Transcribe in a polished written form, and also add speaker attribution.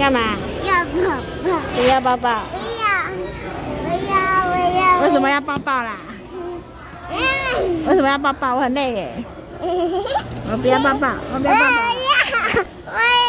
Speaker 1: 干嘛？
Speaker 2: 要抱抱。
Speaker 1: 不要抱抱。
Speaker 2: 不要。
Speaker 1: 为什么要抱抱啦？为什么要抱抱？我很累耶。我不要抱抱，我不要抱抱。
Speaker 2: 我要。